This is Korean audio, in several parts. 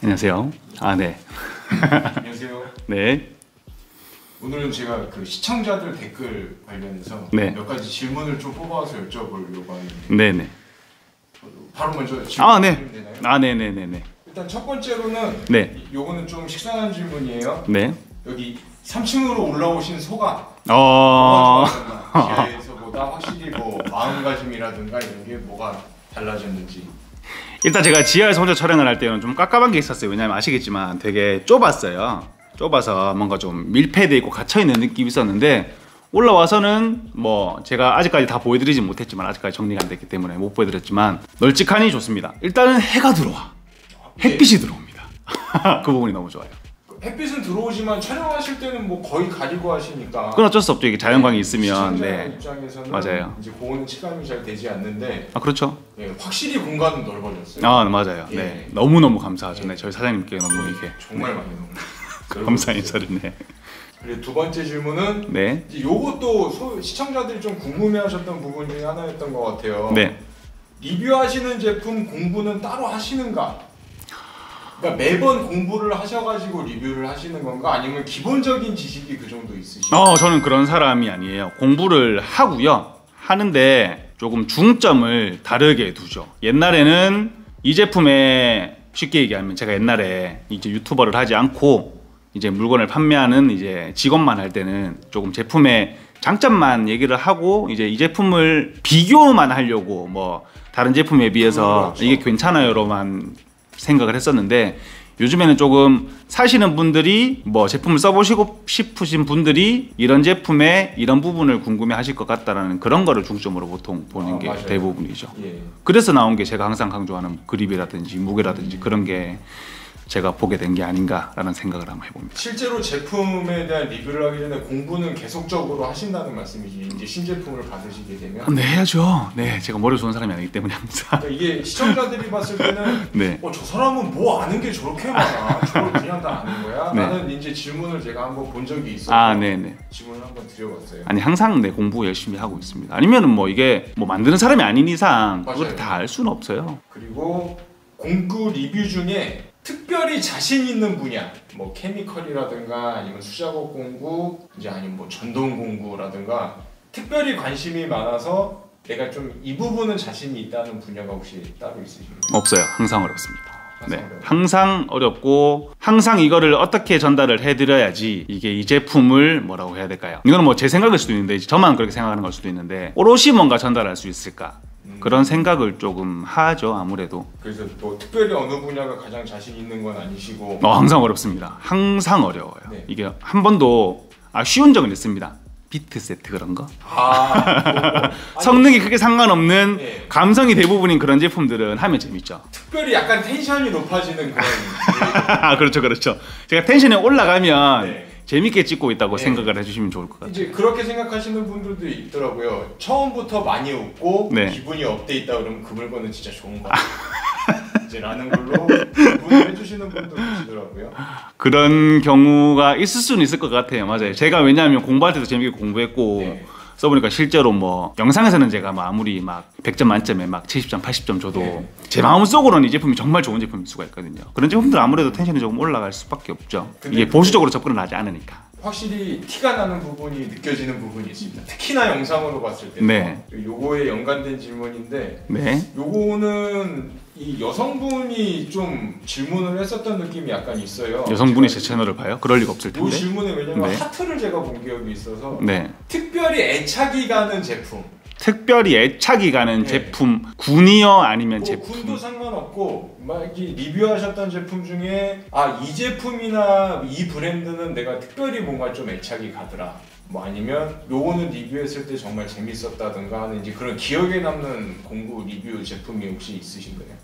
안녕하세요. 네. 안녕하세요. 네. 오늘은 제가 그 시청자들 댓글 관련해서 네. 몇 가지 질문을 좀 뽑아서 여쭤보려고 하는데. 네네. 바로 먼저 질문 네. 되나요? 네네네네. 일단 첫 번째로는 네. 요거는 좀 식상한 질문이에요. 네. 여기 3층으로 올라오신 소감. 지하에서보다 확실히 뭐 마음가짐이라든가 이런 게 뭐가 달라졌는지. 일단 제가 지하에서 혼자 촬영을 할 때는 좀 깝깝한 게 있었어요. 왜냐면 아시겠지만 되게 좁았어요. 좁아서 뭔가 좀 밀폐되어 있고 갇혀있는 느낌이 있었는데, 올라와서는 뭐 제가 아직까지 다 보여드리진 못했지만, 아직까지 정리가 안 됐기 때문에 못 보여드렸지만 널찍하니 좋습니다. 일단은 해가 들어와. 햇빛이 들어옵니다. 그 부분이 너무 좋아요. 햇빛은 들어오지만 촬영하실 때는 뭐 거의 가리고 하시니까 그건 어쩔 수 없죠. 이게 자연광이 있으면. 시청자 네. 입장에서는 맞아요. 이제 그거는 체감이 잘 되지 않는데. 그렇죠. 예, 확실히 공간은 넓어졌어요. 맞아요. 예. 네. 너무너무 감사하죠. 예. 네. 저희 사장님께 너무 이렇게 정말 많이 감사 인사를. 네. 그리고 두 번째 질문은 네. 이제 요것도 시청자들이 좀 궁금해하셨던 부분 중에 하나였던 것 같아요. 네. 리뷰하시는 제품 공부는 따로 하시는가? 그러니까 매번 공부를 하셔가지고 리뷰를 하시는 건가? 아니면 기본적인 지식이 그 정도 있으신가요? 저는 그런 사람이 아니에요. 공부를 하고요. 하는데 조금 중점을 다르게 두죠. 옛날에는 이 제품에 쉽게 얘기하면, 제가 옛날에 이제 유튜버를 하지 않고 이제 물건을 판매하는 이제 직업만 할 때는 조금 제품의 장점만 얘기를 하고, 이제 이 제품을 비교만 하려고 뭐 다른 제품에 비해서 그렇죠. 이게 괜찮아요로만 생각을 했었는데, 요즘에는 조금 사시는 분들이 뭐 제품을 써보시고 싶으신 분들이 이런 제품의 이런 부분을 궁금해 하실 것 같다라는 그런 거를 중점으로 보통 보는 게 맞아요. 대부분이죠. 예. 그래서 나온 게 제가 항상 강조하는 그립이라든지 무게라든지 그런 게 제가 보게 된 게 아닌가라는 생각을 한번 해봅니다. 실제로 제품에 대한 리뷰를 하기 전에 공부는 계속적으로 하신다는 말씀이지, 이제 신제품을 받으시게 되면? 네, 해야죠. 네, 제가 머리 좋은 사람이 아니기 때문에 항상. 그러니까 이게 시청자들이 봤을 때는 네. 저 사람은 뭐 아는 게 저렇게 많아, 저걸 그냥 다 아는 거야? 네. 라는 이제 질문을 제가 한번 본 적이 있어서 네네. 질문을 한번 드려봤어요. 아니, 항상 네, 공부 열심히 하고 있습니다. 아니면은 뭐 이게 뭐 만드는 사람이 아닌 이상 맞아요. 그걸 다 알 수는 없어요. 그리고 공구 리뷰 중에 특별히 자신 있는 분야, 뭐 케미컬이라든가 아니면 수작업 공구, 이제 아니면 뭐 전동 공구라든가 특별히 관심이 많아서 내가 좀 이 부분은 자신이 있다는 분야가 혹시 따로 있으신가요? 없어요. 항상 어렵습니다. 네, 어려워요. 항상 어렵고, 항상 이거를 어떻게 전달을 해드려야지 이게 이 제품을 뭐라고 해야 될까요? 이거는 뭐 제 생각일 수도 있는데, 저만 그렇게 생각하는 걸 수도 있는데, 오롯이 뭔가 전달할 수 있을까? 그런 생각을 조금 하죠, 아무래도. 그래서 뭐 특별히 어느 분야가 가장 자신 있는 건 아니시고. 항상 어렵습니다. 항상 어려워요. 네. 이게 한 번도 쉬운 적은 있습니다. 비트 세트 그런 거. 성능이 크게 상관없는 네. 감성이 대부분인 그런 제품들은 하면 재밌죠. 특별히 약간 텐션이 높아지는 그런. 그렇죠. 제가 텐션이 올라가면 네. 재밌게 찍고 있다고 네. 생각을 해주시면 좋을 것 같아요. 이제 그렇게 생각하시는 분들도 있더라고요. 처음부터 많이 웃고 네. 기분이 업돼 있다 그러면 그 물건은 진짜 좋은 거 같아요. 이제 라는 걸로 구분을 해주시는 분도 계시더라고요. 그런 경우가 있을 수는 있을 것 같아요. 맞아요. 제가 왜냐하면 공부할 때도 재밌게 공부했고, 네. 써보니까 실제로 뭐 영상에서는 제가 뭐 아무리 막 100점 만점에 막 70점, 80점 줘도 네. 제 마음속으로는 이 제품이 정말 좋은 제품일 수가 있거든요. 그런 제품들 아무래도 텐션이 조금 올라갈 수밖에 없죠. 근데 이게 보수적으로 접근을 하지 않으니까. 확실히 티가 나는 부분이 느껴지는 부분이 있습니다. 특히나 영상으로 봤을 때. 네. 요거에 연관된 질문인데, 네. 요거는 이 여성분이 좀 질문을 했었던 느낌이 약간 있어요. 여성분이 제 채널을 봐요? 그럴 리가 없을 이 텐데. 질문에 왜냐면 네. 하트를 제가 본 기억이 있어서. 네. 특별히 애착이 가는 제품. 특별히 애착이 가는 네. 제품, 군이요 아니면 뭐 제품? 군도 상관없고 막 이 리뷰하셨던 제품 중에 이 제품이나 이 브랜드는 내가 특별히 뭔가 좀 애착이 가더라. 뭐 아니면 요거는 리뷰했을 때 정말 재밌었다든가 하는 이제 그런 기억에 남는 공구 리뷰 제품이 혹시 있으신가요?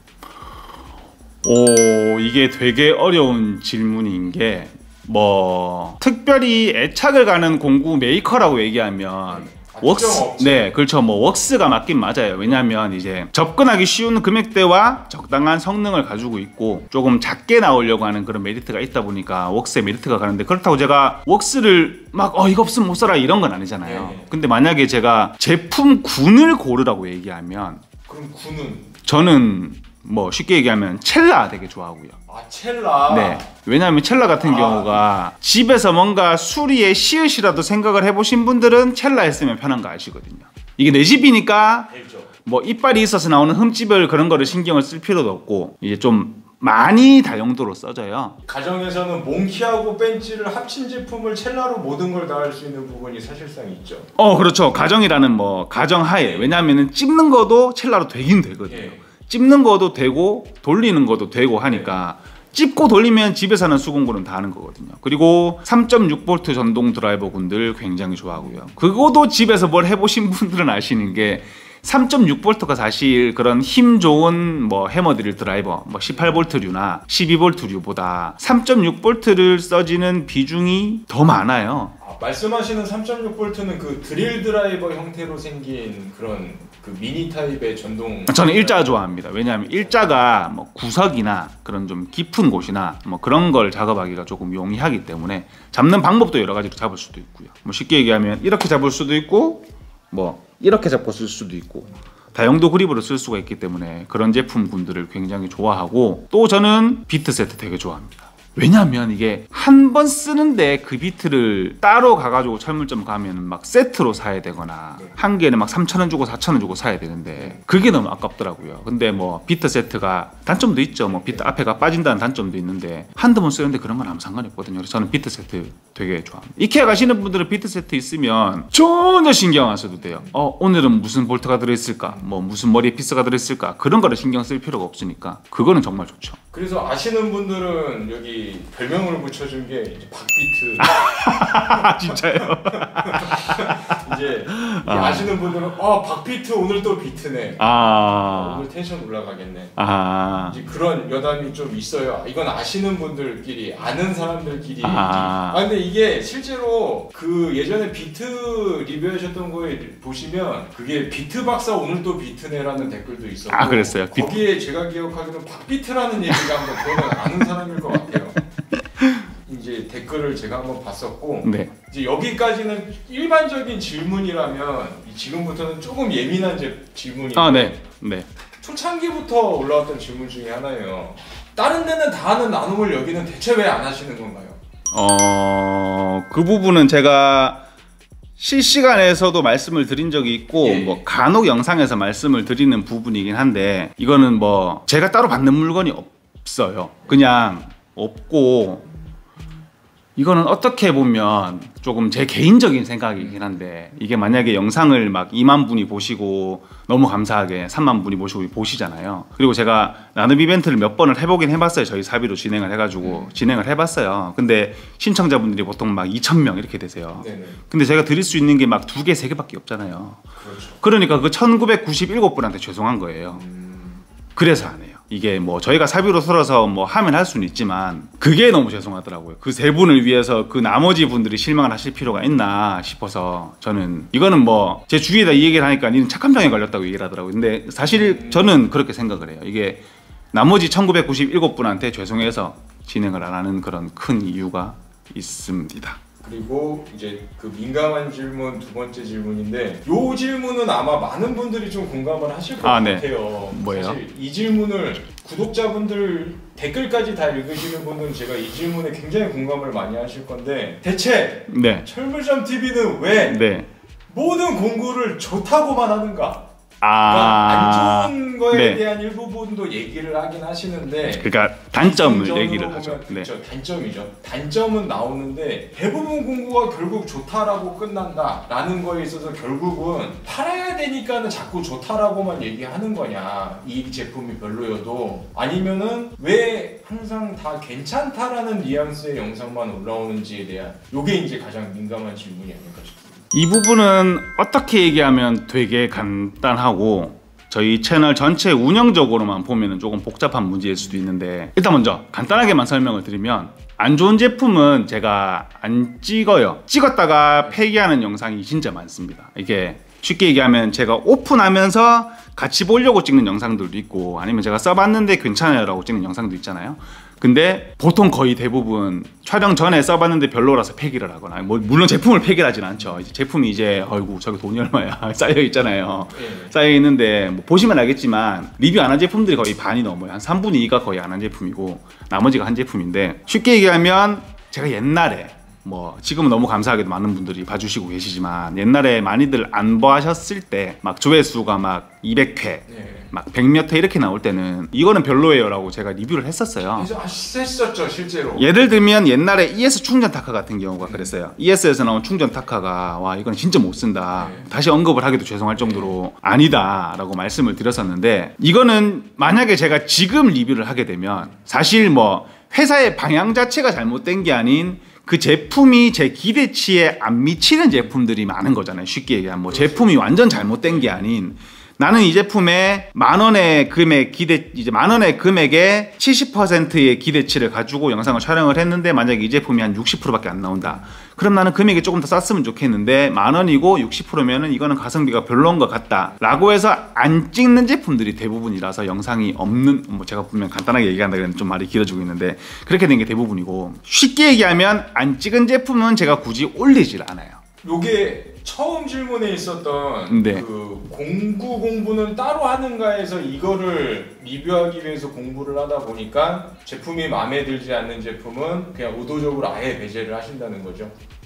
이게 되게 어려운 질문인 게, 뭐 특별히 애착을 가는 공구 메이커라고 얘기하면 웍스, 네, 그렇죠. 뭐 웍스가 맞긴 맞아요. 왜냐하면 이제 접근하기 쉬운 금액대와 적당한 성능을 가지고 있고 조금 작게 나오려고 하는 그런 메리트가 있다 보니까 웍스의 메리트가 가는데, 그렇다고 제가 웍스를 막 이거 없으면 못 써라 이런 건 아니잖아요. 네. 근데 만약에 제가 제품군을 고르라고 얘기하면, 그럼 군은? 저는 뭐 쉽게 얘기하면 첼라 되게 좋아하고요. 아, 첼라. 네. 왜냐하면 첼라 같은 경우가 집에서 뭔가 수리에 시읒이라도 생각을 해보신 분들은 첼라 했으면 편한 거 아시거든요. 이게 내 집이니까 뭐 이빨이 있어서 나오는 흠집을 그런 거를 신경을 쓸 필요도 없고 이제 좀 많이 다용도로 써져요. 가정에서는 몽키하고 벤치를 합친 제품을 첼라로 모든 걸 다 할 수 있는 부분이 사실상 있죠. 그렇죠. 가정이라는 뭐 가정하에 왜냐하면 찝는 거도 첼라로 되긴 되거든요. 예. 찝는 거도 되고 돌리는 것도 되고 하니까 찝고 돌리면 집에서 하는 수공구는 다 하는 거거든요. 그리고 3.6V 전동 드라이버 군들 굉장히 좋아하고요. 그거도 집에서 뭘 해보신 분들은 아시는 게 3.6V가 사실 그런 힘 좋은 뭐 해머드릴 드라이버 뭐 18V류나 12V류보다 3.6V를 써지는 비중이 더 많아요. 말씀하시는 3.6V는 그 드릴 드라이버 형태로 생긴 그런 그 미니 타입의 전동. 저는 일자 좋아합니다. 왜냐하면 일자가 뭐 구석이나 그런 좀 깊은 곳이나 뭐 그런 걸 작업하기가 조금 용이하기 때문에 잡는 방법도 여러 가지로 잡을 수도 있고요. 뭐 쉽게 얘기하면 이렇게 잡을 수도 있고 뭐 이렇게 잡고 쓸 수도 있고 다용도 그립으로 쓸 수가 있기 때문에 그런 제품군들을 굉장히 좋아하고 또 저는 비트 세트 되게 좋아합니다. 왜냐하면 이게 한 번 쓰는데 그 비트를 따로 가가지고 철물점 가면 막 세트로 사야 되거나 한 개는 막 3,000원 주고 4,000원 주고 사야 되는데 그게 너무 아깝더라고요. 근데 뭐 비트 세트가 단점도 있죠. 뭐 비트 앞에가 빠진다는 단점도 있는데 한두 번 쓰는데 그런 건 아무 상관이 없거든요. 그래서 저는 비트 세트 되게 좋아합니다. 이케아 가시는 분들은 비트 세트 있으면 전혀 신경 안 써도 돼요. 오늘은 무슨 볼트가 들어있을까, 뭐 무슨 머리에 피스가 들어있을까 그런 거를 신경 쓸 필요가 없으니까 그거는 정말 좋죠. 그래서 아시는 분들은 여기 별명을 붙여준 게 이제 박비트. 진짜요? 이제 아시는 분들은 박비트 오늘 또 비트네. 오늘 텐션 올라가겠네. 이제 그런 여담이 좀 있어요. 이건 아시는 분들끼리 아는 사람들끼리. 근데 이게 실제로 그 예전에 비트 리뷰하셨던 거에 보시면 그게 비트 박사 오늘 또 비트네라는 댓글도 있었고. 그랬어요. 거기에 제가 기억하기로는 박비트라는 얘기가 한번 그거는 아는 사람일 것 같아요. 이제 댓글을 제가 한번 봤었고 이제 여기까지는 일반적인 질문이라면 지금부터는 조금 예민한 질문인데 초창기부터 올라왔던 질문 중에 하나예요. 다른 데는 다 하는 나눔을 여기는 대체 왜 안 하시는 건가요? 그 부분은 제가 실시간에서도 말씀을 드린 적이 있고 뭐 간혹 영상에서 말씀을 드리는 부분이긴 한데 이거는 뭐 제가 따로 받는 물건이 없어요. 그냥 없고 이거는 어떻게 보면 조금 제 개인적인 생각이긴 한데 이게 만약에 영상을 막 2만 분이 보시고 너무 감사하게 3만 분이 보시잖아요. 그리고 제가 나눔 이벤트를 몇 번을 해보긴 해봤어요. 저희 사비로 진행을 해가지고 진행을 해봤어요. 근데 신청자분들이 보통 막 2,000명 이렇게 되세요. 근데 제가 드릴 수 있는 게 막 2개, 3개밖에 없잖아요. 그러니까 그 1997분한테 죄송한 거예요. 그래서 안 해요. 이게 뭐 저희가 사비로 털어서 뭐 하면 할 수는 있지만 그게 너무 죄송하더라고요. 그 세 분을 위해서 그 나머지 분들이 실망을 하실 필요가 있나 싶어서 저는 이거는 뭐 제 주위에다 이 얘기를 하니까 니는 착한 병에 걸렸다고 얘기를 하더라고요. 근데 사실 저는 그렇게 생각을 해요. 이게 나머지 1997분한테 죄송해서 진행을 안 하는 그런 큰 이유가 있습니다. 그리고 이제 그 민감한 질문 두 번째 질문인데 이 질문은 아마 많은 분들이 좀 공감을 하실 것 같아요. 뭐예요? 사실 이 질문을 구독자분들 댓글까지 다 읽으시는 분들은 제가 이 질문에 굉장히 공감을 많이 하실 건데 대체 철물점 TV는 왜 모든 공구를 좋다고만 하는가? 그러니까 안 좋은 거에 대한 일부분도 얘기를 하긴 하시는데 그러니까 단점을 얘기를 하죠. 그렇죠. 단점이죠. 단점은 나오는데 대부분 공구가 결국 좋다라고 끝난다라는 거에 있어서 결국은 팔아야 되니까는 자꾸 좋다라고만 얘기하는 거냐, 이 제품이 별로여도, 아니면은 왜 항상 다 괜찮다라는 뉘앙스의 영상만 올라오는지에 대한 요게 이제 가장 민감한 질문이 아닐까 싶습니다. 이 부분은 어떻게 얘기하면 되게 간단하고 저희 채널 전체 운영적으로만 보면 조금 복잡한 문제일 수도 있는데 일단 먼저 간단하게만 설명을 드리면 안 좋은 제품은 제가 안 찍어요. 찍었다가 폐기하는 영상이 진짜 많습니다. 이게 쉽게 얘기하면 제가 오픈하면서 같이 보려고 찍는 영상들도 있고 아니면 제가 써봤는데 괜찮아요 라고 찍는 영상도 있잖아요. 근데 보통 거의 대부분 촬영 전에 써봤는데 별로라서 폐기를 하거나 뭐 물론 제품을 폐기를 하진 않죠. 이제 제품이 이제 어이구 저기 돈이 얼마야 쌓여 있잖아요. 쌓여 있는데 뭐 보시면 알겠지만 리뷰 안 한 제품들이 거의 반이 넘어요. 한 3분의 2가 거의 안 한 제품이고 나머지가 한 제품인데 쉽게 얘기하면 제가 옛날에 뭐 지금은 너무 감사하게도 많은 분들이 봐주시고 계시지만 옛날에 많이들 안 봐하셨을 때 막 조회수가 막 200회 막 100몇 회 이렇게 나올 때는 이거는 별로예요 라고 제가 리뷰를 했었어요. 했었죠 실제로. 예를 들면 옛날에 ES 충전 타카 같은 경우가 그랬어요. ES에서 나온 충전 타카가 와 이건 진짜 못 쓴다. 다시 언급을 하기도 죄송할 정도로 아니다 라고 말씀을 드렸었는데 이거는 만약에 제가 지금 리뷰를 하게 되면 사실 뭐 회사의 방향 자체가 잘못된 게 아닌 그 제품이 제 기대치에 안 미치는 제품들이 많은 거잖아요. 쉽게 얘기하면 뭐 제품이 완전 잘못된 게 아닌 나는 이 제품에 10,000원의 금액 이제 10,000원의 금액에 70%의 기대치를 가지고 영상을 촬영을 했는데 만약에 이 제품이 한 60%밖에 안 나온다. 그럼 나는 금액이 조금 더 쌌으면 좋겠는데 10,000원이고 60%면은 이거는 가성비가 별로인 것 같다. 라고 해서 안 찍는 제품들이 대부분이라서 영상이 없는 뭐 제가 분명 간단하게 얘기한다 그랬는데 좀 말이 길어지고 있는데 그렇게 된 게 대부분이고 쉽게 얘기하면 안 찍은 제품은 제가 굳이 올리질 않아요. 요게 처음 질문에 있었던 그 공부는 따로 하는가에서 이거를 리뷰하기 위해서 공부를 하다 보니까 제품이 마음에 들지 않는 제품은 그냥 의도적으로 아예 배제를 하신다는 거죠.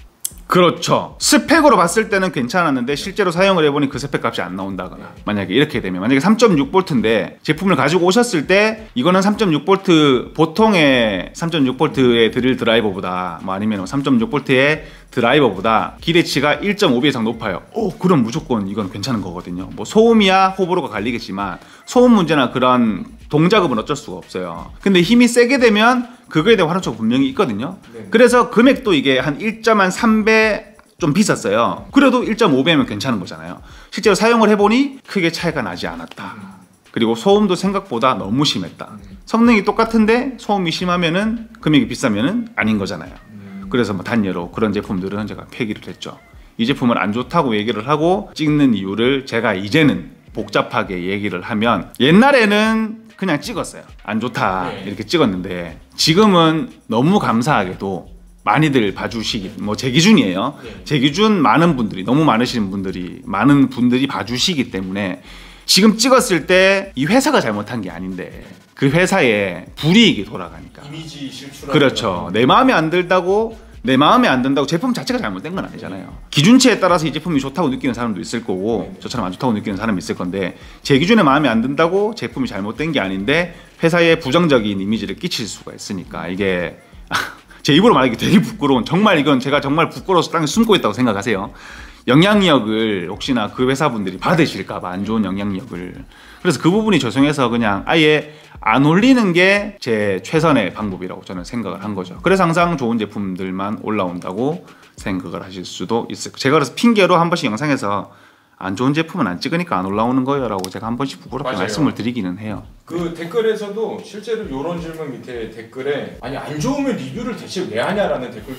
그렇죠. 스펙으로 봤을 때는 괜찮았는데 실제로 사용을 해보니 그 스펙 값이 안 나온다거나 만약에 이렇게 되면 만약에 3.6V인데 제품을 가지고 오셨을 때 이거는 3.6V 보통의 3.6V의 드릴 드라이버보다 뭐 아니면 3.6V의 드라이버보다 기대치가 1.5배 이상 높아요. 그럼 무조건 이건 괜찮은 거거든요. 뭐 소음이야 호불호가 갈리겠지만 소음 문제나 그런 동작업은 어쩔 수가 없어요. 근데 힘이 세게 되면 그거에 대한 활용도가 분명히 있거든요. 그래서 금액도 이게 한 1.3배 좀 비쌌어요. 그래도 1.5배면 괜찮은 거잖아요. 실제로 사용을 해보니 크게 차이가 나지 않았다. 그리고 소음도 생각보다 너무 심했다. 성능이 똑같은데 소음이 심하면은 금액이 비싸면은 아닌 거잖아요. 그래서 뭐 단예로 그런 제품들은 제가 폐기를 했죠. 이 제품은 안 좋다고 얘기를 하고 찍는 이유를 제가 이제는 복잡하게 얘기를 하면 옛날에는 그냥 찍었어요. 안 좋다 이렇게 찍었는데 지금은 너무 감사하게도 많이들 봐주시기 뭐 제 기준이에요. 제 기준 많은 분들이 너무 많으신 분들이 많은 분들이 봐주시기 때문에 지금 찍었을 때 이 회사가 잘못한 게 아닌데 그 회사에 불이익이 돌아가니까 이미지 실추라 그렇죠. 내 마음에 안 든다고 제품 자체가 잘못된 건 아니잖아요. 기준치에 따라서 이 제품이 좋다고 느끼는 사람도 있을 거고 저처럼 안 좋다고 느끼는 사람이 있을 건데 제 기준에 마음에 안 든다고 제품이 잘못된 게 아닌데 회사에 부정적인 이미지를 끼칠 수가 있으니까 이게 제 입으로 말하기 되게 부끄러운 정말 이건 제가 정말 부끄러워서 땅에 숨고 있다고 생각하세요. 영향력을 혹시나 그 회사분들이 받으실까봐 안 좋은 영향력을 그래서 그 부분이 죄송해서 그냥 아예 안 올리는 게 제 최선의 방법이라고 저는 생각을 한 거죠. 그래서 항상 좋은 제품들만 올라온다고 생각을 하실 수도 있어요. 제가 그래서 핑계로 한 번씩 영상에서 안 좋은 제품은 안 찍으니까 안 올라오는 거예요 라고 제가 한 번씩 부끄럽게 말씀을 드리기는 해요. 그 댓글에서도 실제로 이런 질문 밑에 댓글에 아니 안 좋으면 리뷰를 대체 왜 하냐라는 댓글도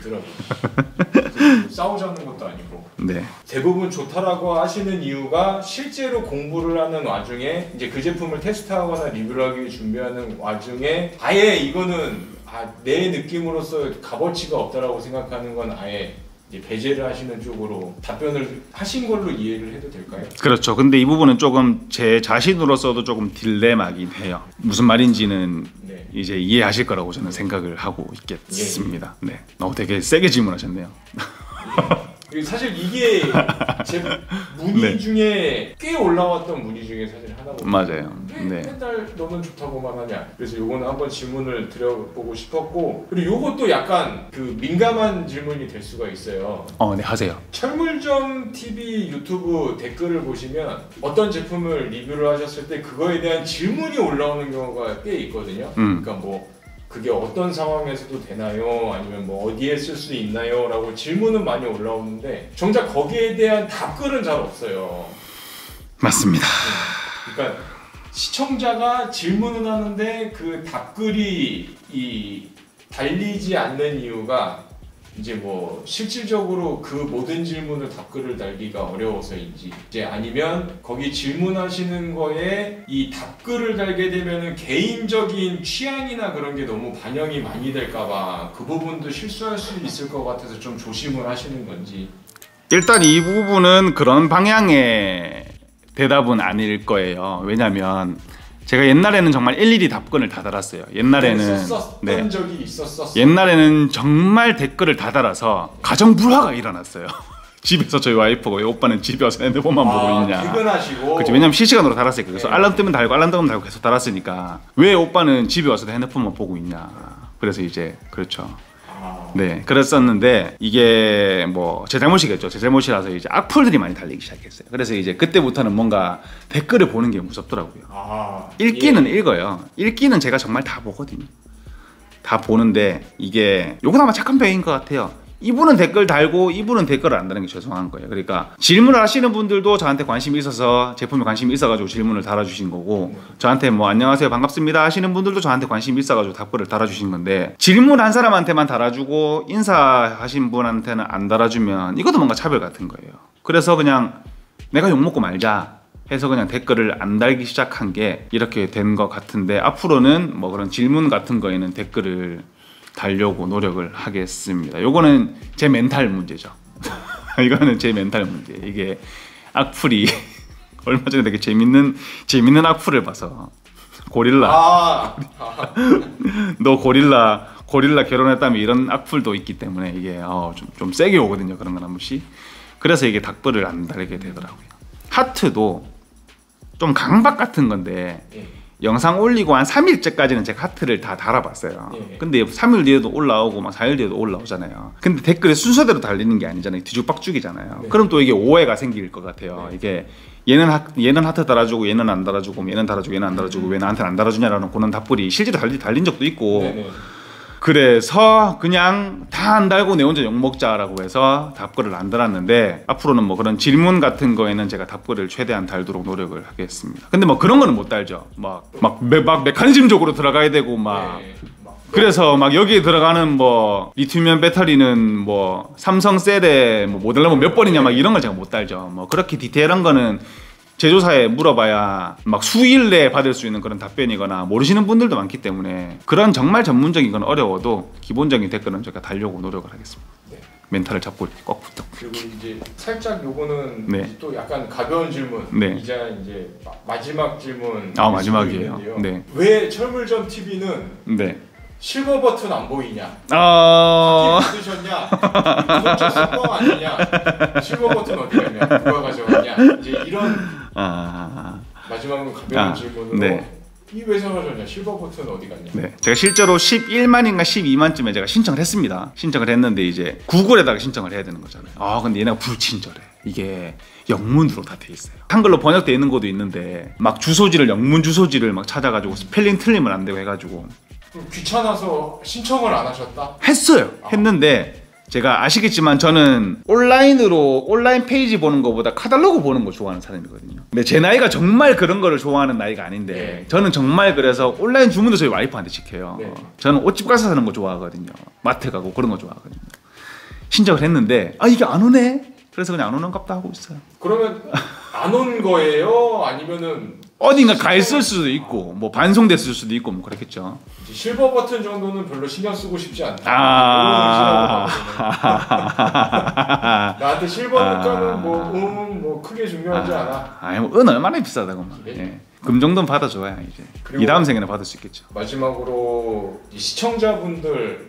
있더라고요. 싸우자는 것도 아니고 대부분 좋다라고 하시는 이유가 실제로 공부를 하는 와중에 이제 그 제품을 테스트하거나 리뷰를 하기 위해 준비하는 와중에 아예 이거는 내 느낌으로서 값어치가 없다라고 생각하는 건 아예 배제를 하시는 쪽으로 답변을 하신 걸로 이해를 해도 될까요? 그렇죠. 근데 이 부분은 조금 제 자신으로서도 조금 딜레마긴 해요. 무슨 말인지는 이제 이해하실 거라고 저는 생각을 하고 있겠습니다. 네. 되게 세게 질문하셨네요. 사실 이게 제 문의 중에 꽤 올라왔던 문의 중에 사실 하나거든요. 맞아요. 맨날 너는 좋다고만 하냐. 그래서 요거는 한번 질문을 드려보고 싶었고 그리고 요것도 약간 그 민감한 질문이 될 수가 있어요. 네 하세요. 철물점 TV 유튜브 댓글을 보시면 어떤 제품을 리뷰를 하셨을 때 그거에 대한 질문이 올라오는 경우가 꽤 있거든요. 그러니까 뭐 그게 어떤 상황에서도 되나요? 아니면 뭐 어디에 쓸 수 있나요? 라고 질문은 많이 올라오는데 정작 거기에 대한 답글은 잘 없어요. 맞습니다. 그러니까 시청자가 질문은 하는데 그 답글이 달리지 않는 이유가 이제 뭐 실질적으로 그 모든 질문을 답글을 달기가 어려워서인지, 이제 아니면 거기 질문하시는 거에 이 답글을 달게 되면은 개인적인 취향이나 그런 게 너무 반영이 많이 될까봐 그 부분도 실수할 수 있을 것 같아서 좀 조심을 하시는 건지. 일단 이 부분은 그런 방향의 대답은 아닐 거예요. 왜냐면 제가 옛날에는 정말 일일이 답글을 다 달았어요. 옛날에는 썼던 적이 있었었어요. 옛날에는 정말 댓글을 다 달아서 가정 불화가 일어났어요. 집에서 저희 와이프가 왜 오빠는 집에 와서 핸드폰만 보고 있냐. 퇴근하시고. 그치, 왜냐면 실시간으로 달았으니까. 그래서 알람 뜨면 달고 알람 뜨면 달고 계속 달았으니까 왜 오빠는 집에 와서도 핸드폰만 보고 있냐. 그래서 이제 그렇죠. 네, 그랬었는데 이게 뭐 제 잘못이겠죠. 제 잘못이라서 이제 악플들이 많이 달리기 시작했어요. 그래서 이제 그때부터는 뭔가 댓글을 보는 게 무섭더라고요. 읽기는 읽어요. 읽기는 제가 정말 다 보거든요. 다 보는데 이게 요건 아마 착한 병인 것 같아요. 이분은 댓글 달고 이분은 댓글을 안 다는 게 죄송한 거예요. 그러니까 질문을 하시는 분들도 저한테 관심이 있어서 제품에 관심이 있어가지고 질문을 달아주신 거고, 저한테 뭐 안녕하세요 반갑습니다 하시는 분들도 저한테 관심이 있어가지고 답글을 달아주신 건데, 질문한 사람한테만 달아주고 인사하신 분한테는 안 달아주면 이것도 뭔가 차별 같은 거예요. 그래서 그냥 내가 욕먹고 말자 해서 그냥 댓글을 안 달기 시작한 게 이렇게 된 것 같은데, 앞으로는 뭐 그런 질문 같은 거에는 댓글을 달려고 노력을 하겠습니다. 요거는 제 멘탈 문제죠. 이거는 제 멘탈 문제. 이게 악플이 얼마 전에 되게 재밌는 악플을 봐서 고릴라 너 고릴라 결혼했다며 이런 악플도 있기 때문에 이게 좀 세게 오거든요. 그런 건 한 번씩. 그래서 이게 답글을 안 달게 되더라고요. 하트도 좀 강박 같은 건데 영상 올리고 한 3일째까지는 제가 하트를 다 달아봤어요. 근데 3일 뒤에도 올라오고 막 4일 뒤에도 올라오잖아요. 근데 댓글이 순서대로 달리는 게 아니잖아요. 뒤죽박죽이잖아요. 그럼 또 이게 오해가 생길 것 같아요. 이게 얘는 하트 달아주고 얘는 안 달아주고, 얘는 달아주고 얘는 안 달아주고 왜 나한테는 안 달아주냐라는 그런 답글이 실제로 달린 적도 있고. 그래서 그냥 다 안 달고 내 혼자 욕먹자라고 해서 답글을 안 달았는데, 앞으로는 뭐 그런 질문 같은 거에는 제가 답글을 최대한 달도록 노력을 하겠습니다. 근데 뭐 그런 거는 못 달죠. 막 메커니즘적으로 들어가야 되고 막 그래서 막 여기에 들어가는 뭐 리튬이온 배터리는 뭐 삼성 셀에 뭐 모델 몇 번이냐 막 이런 걸 제가 못 달죠. 뭐 그렇게 디테일한 거는 제조사에 물어봐야 막 수일 내에 받을 수 있는 그런 답변이거나 모르시는 분들도 많기 때문에, 그런 정말 전문적인 건 어려워도 기본적인 댓글은 제가 달려고 노력을 하겠습니다. 멘탈을 잡고 꼭 붙어. 그리고 이제 살짝 요거는 네. 또 약간 가벼운 질문. 네. 이제 마지막 질문. 마지막이에요. 네. 왜 철물점 TV는 네. 실버 버튼 안 보이냐? 바퀴 받으셨냐? 구독자 성공 아니냐? 실버 버튼 어디 갔냐? 누가 가져갔냐? 이제 이런 마지막으로 가벼운 질문으로. 네. 이 왜 사라졌냐? 실버 버튼 어디 갔냐? 네, 제가 실제로 11만인가 12만쯤에 제가 신청을 했습니다. 신청을 했는데 이제 구글에다가 신청을 해야 되는 거잖아요. 근데 얘네가 불친절해. 이게 영문으로 다 돼 있어요. 한글로 번역되어 있는 것도 있는데 막 주소지를 영문 주소지를 막 찾아가지고 스펠링 틀리면 안 되고 해가지고. 귀찮아서 신청을 안 하셨다? 했어요. 했는데 제가 아시겠지만 저는 온라인 페이지 보는 것보다 카탈로그 보는 거 좋아하는 사람이거든요. 근데 제 나이가 정말 그런 거를 좋아하는 나이가 아닌데, 저는 정말 그래서 온라인 주문도 저희 와이프한테 시켜요. 저는 옷집 가서 사는 거 좋아하거든요. 마트 가고 그런 거 좋아하거든요. 신청을 했는데 이게 안 오네? 그래서 그냥 안 오는 값다 하고 있어요. 그러면 안 온 거예요? 아니면은 어딘가 가 있을 수도 있고 뭐 반송됐을 수도 있고 뭐 그렇겠죠. 실버 버튼 정도는 별로 신경 쓰고 싶지 않다. 나한테 실버 물가는 뭐 크게 중요하지 않아. 뭐 얼마나 비싸다고 막. 예. 금 정도는 받아줘야 이제 이 다음 생에는 받을 수 있겠죠. 마지막으로 시청자분들이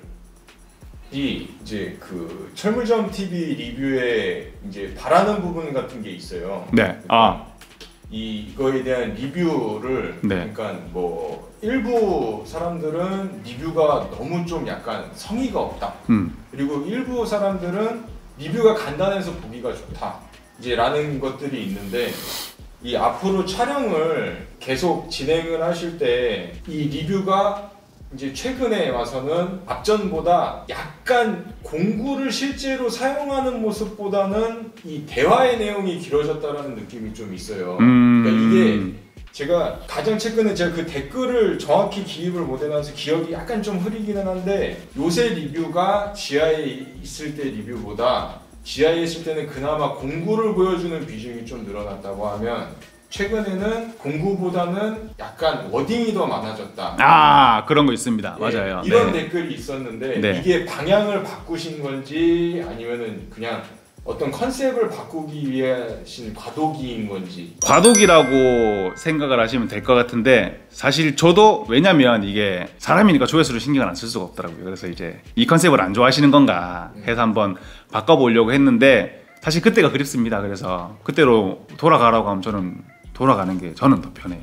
이제 그 철물점 TV 리뷰에 이제 바라는 부분 같은 게 있어요. 네. 이거에 대한 리뷰를 그러니까 뭐 일부 사람들은 리뷰가 너무 좀 약간 성의가 없다. 그리고 일부 사람들은 리뷰가 간단해서 보기가 좋다. 이제 라는 것들이 있는데, 이 앞으로 촬영을 계속 진행을 하실 때 이 리뷰가 이제 최근에 와서는 앞전보다 약간 공구를 실제로 사용하는 모습보다는 이 대화의 내용이 길어졌다라는 느낌이 좀 있어요. 그러니까 이게 제가 가장 최근에 제가 그 댓글을 정확히 기입을 못 해놔서 기억이 약간 좀 흐리기는 한데 요새 리뷰가 지하에 있을 때 리뷰보다 지하에 있을 때는 그나마 공구를 보여주는 비중이 좀 늘어났다고 하면 최근에는 공구보다는 약간 워딩이 더 많아졌다. 아 그런 거 있습니다. 예, 맞아요. 이런 네. 댓글이 있었는데 네. 이게 방향을 바꾸신 건지 아니면은 그냥 어떤 컨셉을 바꾸기 위하신 과도기인 건지. 과도기라고 생각을 하시면 될 것 같은데 사실 저도 왜냐면 이게 사람이니까 조회수를 신경을 안 쓸 수가 없더라고요. 그래서 이제 이 컨셉을 안 좋아하시는 건가 해서 한번 바꿔보려고 했는데 사실 그때가 그립습니다. 그래서 그때로 돌아가라고 하면 저는 돌아가는 게 저는 더 편해요.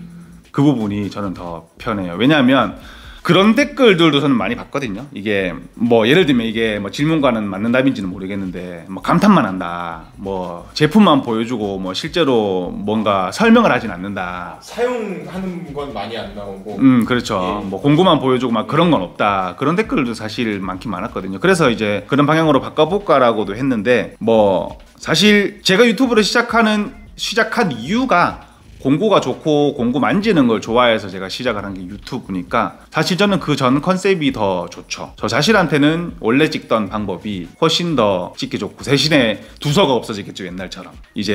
그 부분이 저는 더 편해요. 왜냐하면 그런 댓글들도 저는 많이 봤거든요. 이게 뭐 예를 들면 이게 뭐 질문과는 맞는 답인지는 모르겠는데 뭐 감탄만 한다, 뭐 제품만 보여주고 뭐 실제로 뭔가 설명을 하진 않는다. 사용하는 건 많이 안 나오고. 그렇죠. 예. 뭐 공구만 보여주고 막 그런 건 없다. 그런 댓글도 사실 많긴 많았거든요. 그래서 이제 그런 방향으로 바꿔볼까라고도 했는데 뭐 사실 제가 유튜브를 시작한 이유가 공구가 좋고 공구 만지는 걸 좋아해서 제가 시작을 한 게 유튜브니까 사실 저는 그 전 컨셉이 더 좋죠. 저 자신한테는 원래 찍던 방법이 훨씬 더 찍기 좋고 대신에 두서가 없어지겠죠. 옛날처럼 이제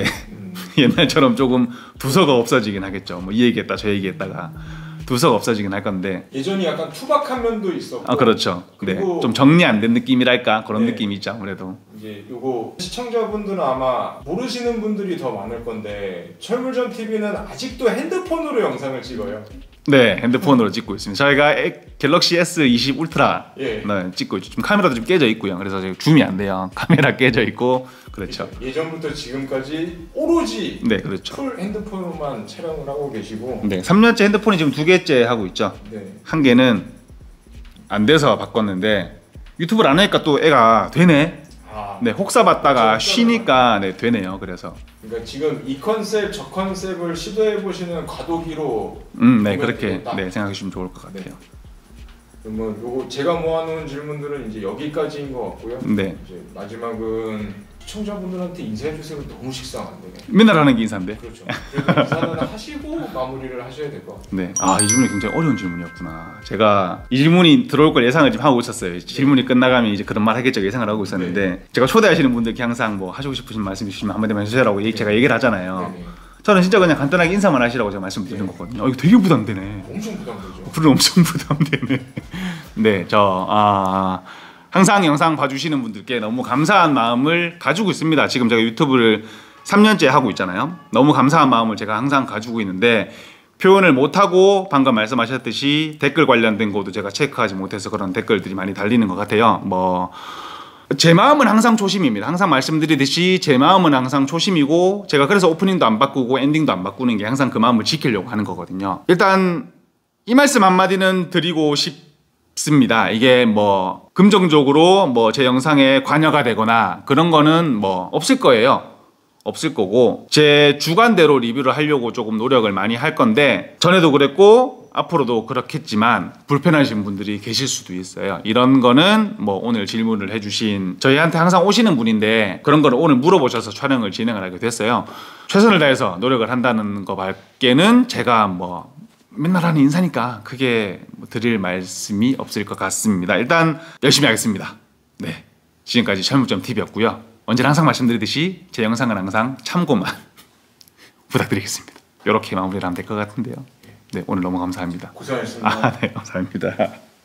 옛날처럼 조금 두서가 없어지긴 하겠죠. 뭐 이 얘기했다 저 얘기했다가 두서가 없어지긴 할 건데 예전이 약간 투박한 면도 있었고. 아 그렇죠. 네, 좀 정리 안 된 느낌이랄까 그런 네. 느낌이 있죠. 아무래도 이제 요거 시청자분들은 아마 모르시는 분들이 더 많을 건데 철물점 TV는 아직도 핸드폰으로 영상을 찍어요. 네, 핸드폰으로 찍고 있습니다. 저희가 갤럭시 S20 울트라 예. 네, 찍고 있죠. 좀 카메라도 좀 깨져 있고요. 그래서 지금 줌이 안 돼요. 카메라 깨져 있고 그렇죠. 예전부터 지금까지 오로지 네, 그렇죠. 풀 핸드폰으로만 촬영을 하고 계시고. 네, 3년째 핸드폰이 지금 2개째 하고 있죠. 네. 한 개는 안 돼서 바꿨는데 유튜브를 안 하니까 또 애가 되네. 아, 네, 혹사 받다가 그렇죠. 쉬니까 네, 되네요. 그래서 그러니까 지금 이 컨셉 저 컨셉을 시도해 보시는 과도기로. 네, 그렇게 네, 생각해 주시면 좋을 것 같아요. 네. 그러면 요거 제가 모아놓은 질문들은 이제 여기까지인 것 같고요. 네. 이제 마지막은 시청자분들한테 인사해 주세요. 너무 식상한데. 맨날 하는 게 인사인데. 그렇죠. 그래도 인사는 하시고 마무리를 하셔야 될 것 같아요. 네. 아, 이 질문이 굉장히 어려운 질문이었구나. 제가 이 질문이 들어올 걸 예상을 좀 하고 있었어요. 질문이 끝나가면 이제 그런 말 하겠죠 예상을 하고 있었는데 제가 초대하시는 분들께 항상 뭐 하시고 싶으신 말씀 있으시면 한마디만 해주세요라고 제가 얘기를 하잖아요. 네네. 저는 진짜 그냥 간단하게 인사만 하시라고 제가 말씀드리는 거거든요. 이거 되게 부담되네. 엄청 부담되죠. 그래 엄청 부담되네. 네, 항상 영상 봐주시는 분들께 너무 감사한 마음을 가지고 있습니다. 지금 제가 유튜브를 3년째 하고 있잖아요. 너무 감사한 마음을 제가 항상 가지고 있는데 표현을 못하고 방금 말씀하셨듯이 댓글 관련된 것도 제가 체크하지 못해서 그런 댓글들이 많이 달리는 것 같아요. 뭐 제 마음은 항상 초심입니다. 항상 말씀드리듯이 제 마음은 항상 초심이고 제가 그래서 오프닝도 안 바꾸고 엔딩도 안 바꾸는 게 항상 그 마음을 지키려고 하는 거거든요. 일단 이 말씀 한마디는 드리고 싶습니다. 이게 뭐 긍정적으로 뭐 제 영상에 관여가 되거나 그런 거는 뭐 없을 거예요. 없을 거고 제 주관대로 리뷰를 하려고 조금 노력을 많이 할 건데 전에도 그랬고 앞으로도 그렇겠지만 불편하신 분들이 계실 수도 있어요. 이런 거는 뭐 오늘 질문을 해주신 저희한테 항상 오시는 분인데 그런 거를 오늘 물어보셔서 촬영을 진행을 하게 됐어요. 최선을 다해서 노력을 한다는 거 밖에는 제가 뭐 맨날 하는 인사니까 크게 뭐 드릴 말씀이 없을 것 같습니다. 일단 열심히 하겠습니다. 네, 지금까지 철물점 TV였고요. 언제나 항상 말씀드리듯이 제 영상은 항상 참고만 부탁드리겠습니다. 이렇게 마무리를 하면 될 것 같은데요. 네, 오늘 너무 감사합니다. 고생하셨습니다. 아, 네, 감사합니다.